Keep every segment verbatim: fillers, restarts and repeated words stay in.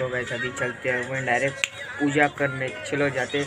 तो गाइस अभी चलते हैं, मैं डायरेक्ट पूजा करने चलो जाते।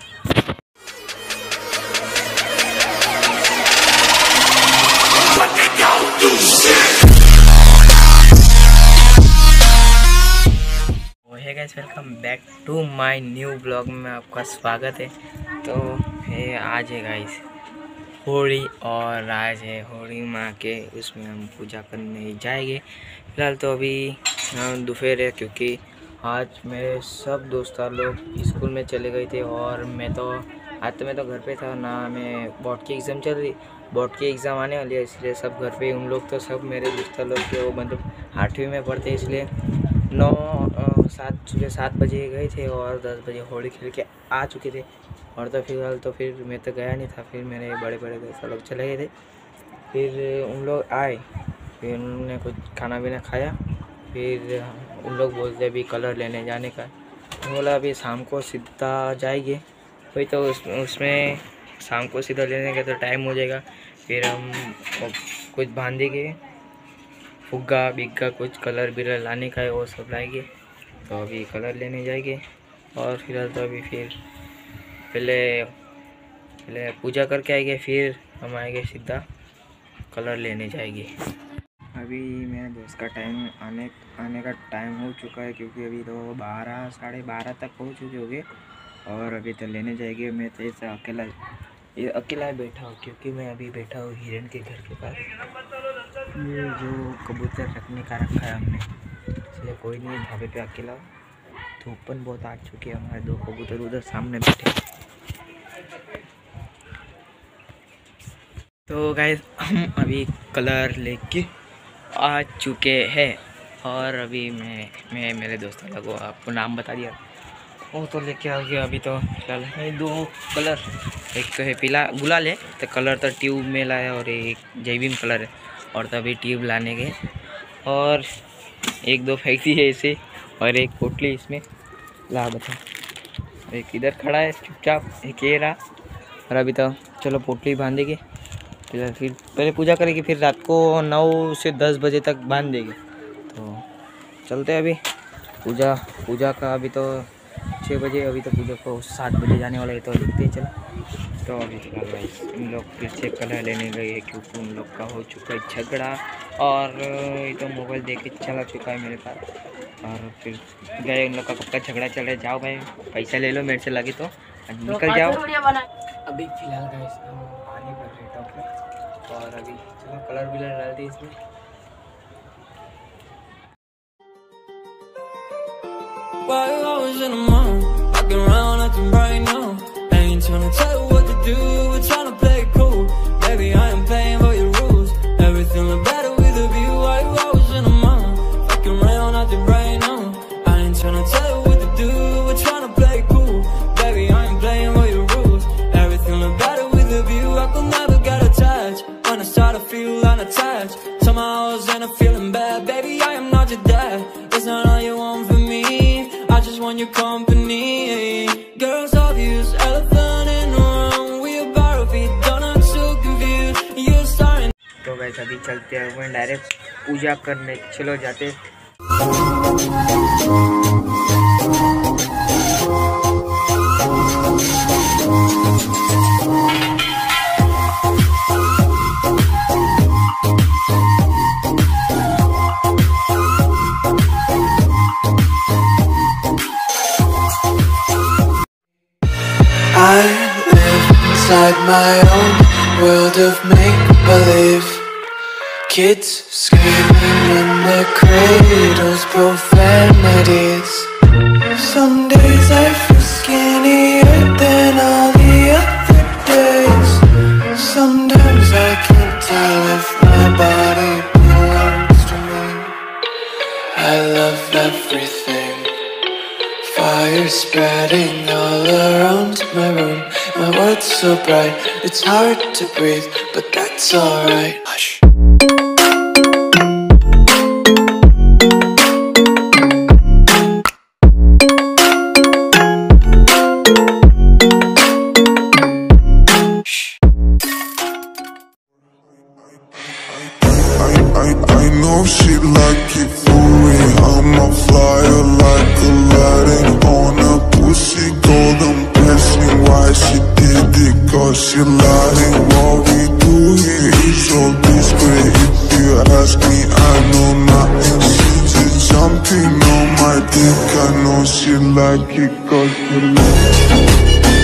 Hey guys, welcome back to my new blog में आपका स्वागत है। तो है आज है गाइस होली, और आज है होली माँ के, उसमें हम पूजा करने जाएंगे। फिलहाल तो अभी दोपहर है, क्योंकि आज मेरे सब दोस्त लोग स्कूल में चले गए थे और मैं तो आज तो मैं तो घर पे था ना। मैं बोर्ड की एग्ज़ाम चल रही बोर्ड की एग्ज़ाम आने वाली है, इसलिए सब घर पे। उन लोग तो सब मेरे दोस्त लोग के वो मतलब आठवीं में पढ़ते, इसलिए नौ सात सुबह सात बजे गए थे और दस बजे होली खेल के आ चुके थे। और तो फिलहाल तो फिर मैं तो गया नहीं था, फिर मेरे बड़े बड़े दोस्त लोग चले गए थे। फिर उन लोग आए, फिर उन्होंने कुछ खाना पीना खाया। फिर उन लोग बोलते अभी कलर लेने जाने का, तो बोला अभी शाम को सीधा जाएंगे। वही तो उस, उसमें शाम को सीधा लेने का तो टाइम हो जाएगा। फिर हम कुछ बांधेंगे, फुग्गा बिग्गा कुछ कलर बिलर लाने का है, वो सब लाएंगे। तो अभी कलर लेने जाएंगे। और फिलहाल तो अभी फिर पहले पहले पूजा करके आएंगे, फिर हम आएंगे सीधा कलर लेने जाएंगे। अभी मेरे दोस्त का टाइम आने आने का टाइम हो चुका है, क्योंकि अभी तो बारह साढ़े बारह तक पहुँच चुके होंगे। और अभी तो लेने जाएंगे। मैं तो ऐसा अकेला ये अकेला बैठा हूँ, क्योंकि मैं अभी बैठा हूँ हिरन के घर के पास। ये जो कबूतर रखने का रखा है हमने, इसलिए कोई नहीं, ढाबे पे अकेला। धूपन बहुत आ चुकी है, हमारे दो कबूतर उधर सामने बैठे। तो गाइस हम अभी कलर लेके आ चुके हैं। और अभी मैं मैं मेरे दोस्तों लोगों को आपको नाम बता दिया, वो तो लेके आ गया। अभी तो फिलहाल है दो कलर, एक तो है पीला गुलाल है, तो कलर तो ट्यूब में लाया, और एक जैविन कलर है, और तभी ट्यूब लाने गए। और एक दो फेंकती है इसे, और एक पोटली इसमें ला बता। एक इधर खड़ा है चुपचाप, एक ये रहा। और अभी तो चलो पोटली बांधेंगे, फिर फिर पहले पूजा करेंगे, फिर रात को नौ से दस बजे तक बांध देंगे। तो चलते हैं अभी पूजा पूजा का। अभी तो छः बजे, अभी तो पूजा को सात बजे जाने वाला है, तो देखते ही चलो। तो अभी फिलहाल भाई इन लोग फिर से कलर लेने गए हैं, क्योंकि उन लोग का हो चुका है झगड़ा। और ये तो मोबाइल देख के चला चुका है मेरे पास, और फिर गए। उन लोग का पक्का झगड़ा चल रहा है। जाओ भाई, पैसा ले लो मेरे से लगे तो निकल जाओ। अभी फिलहाल गाइस हम पानी भर रहे टॉप, और अभी चलो कलर विलर डाल दी इसमें। While I was in the mall, walking around acting right now. I ain't tryna tell you what to do, we're tryna play it cool. Baby, I am playing by your rules. Everything look better with a view. While I was in the mall, walking around acting right now. I ain't tryna tell you what to do, we're tryna play it cool. Baby, I am playing by your rules. Everything look better with a view. I could never get attached when I start to feel unattached. Somehow I was in a feeling bad. Baby, I am not your dad. That's not all you want from me. I just want your company. Girls obvious, elephant in the room. We about to be done, I'm so confused. You're starting. तो guys अभी चलते हैं, मैं direct पूजा करने चलो जाते। I live inside my own world of make-believe. Kids screaming in their cradles, profanities. Some days I feel skinnier than all the other days. Sometimes I can't tell if my body belongs to me. I love everything. Fire spreading all around my room. My world's so bright, it's hard to breathe, but that's alright. Hush. I, I, I know she like it for me. I'm a flyer like a I think I know she like it 'cause you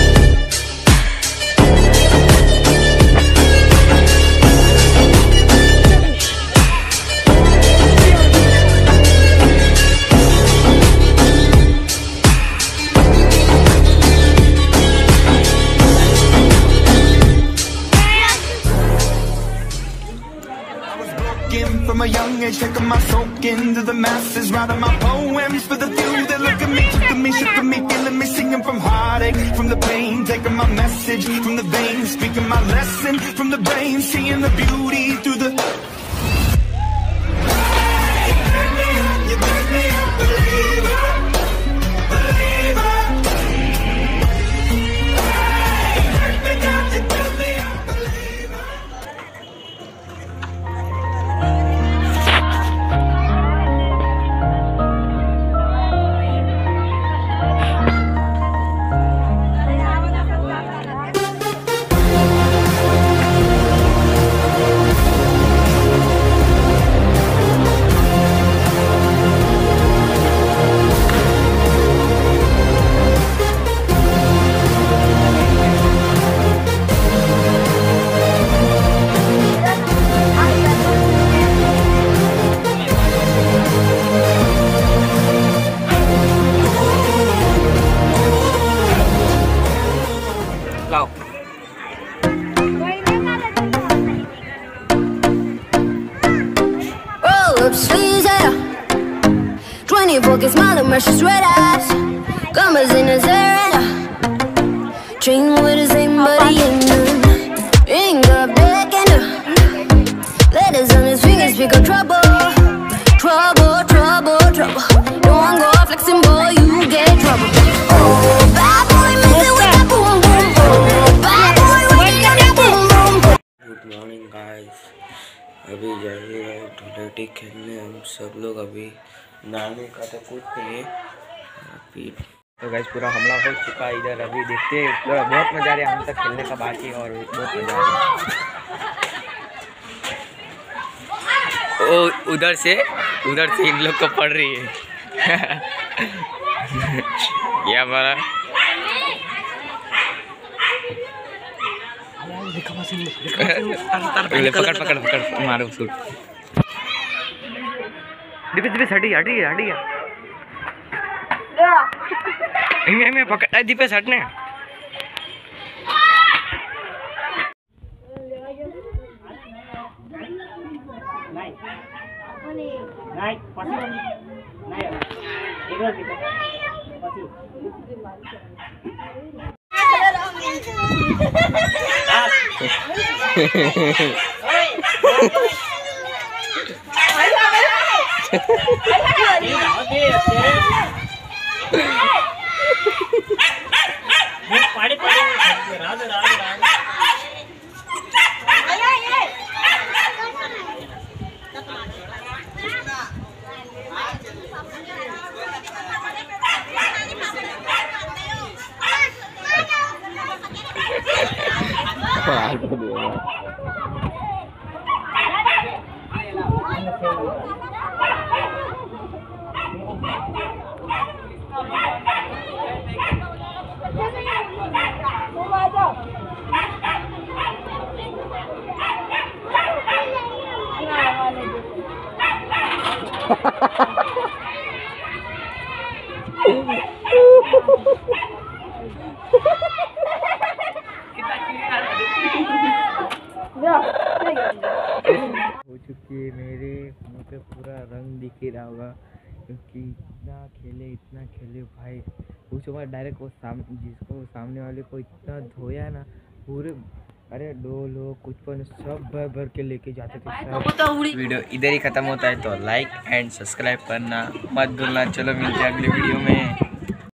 from a young age, taking my soak into the masses, writing my poems for the few that look at me, took at me, shook at me, feeling me, singing from heartache, from the pain, taking my message from the veins, speaking my lesson from the brain, seeing the beauty through the. You make me a believer, believer. Hurt me down, you build me a believer. twenty-four que smile and mercy red eyes. Commas in his hair. Dream with the same body in them. Ring up back and letters on his fingers speak of trouble. Trouble, trouble, trouble. Don't want go flexing, boy, you get trouble. Oh, bad boy, messing with that boom boom. Oh, bad boy, with that boom boom. Good morning guys, अभी जाइए धुलेटी खेलने हम सब लोग। अभी नहाने का तो कुछ नहीं है अभी तो गाइस पूरा हमला हो चुका है इधर। अभी देखते हैं, बहुत मजा आ रहा है, हम तक खेलने का बाकी है और बहुत मजा आ रहा है। ओ उधर से उधर से इन लोग को पड़ रही है ये हमारा पकड़ पकड़ पकड़ मारो सूट दिपे दिपे हटी हटी हटी मैं मैं पकड़ दिपे हटने हो चुकी है मेरे मुँह पे पूरा रंग दिख ही रहा होगा क्योंकि इतना खेले इतना खेले भाई पूछो मैं डायरेक्ट वो साम जिसको सामने वाले को इतना धोया ना पूरे अरे दो लोग कुछ पर सब भर भर के लेके जाते थे सब। वीडियो इधर ही ख़त्म होता है तो लाइक एंड सब्सक्राइब करना मत भूलना। चलो मिलते हैं अगले वीडियो में।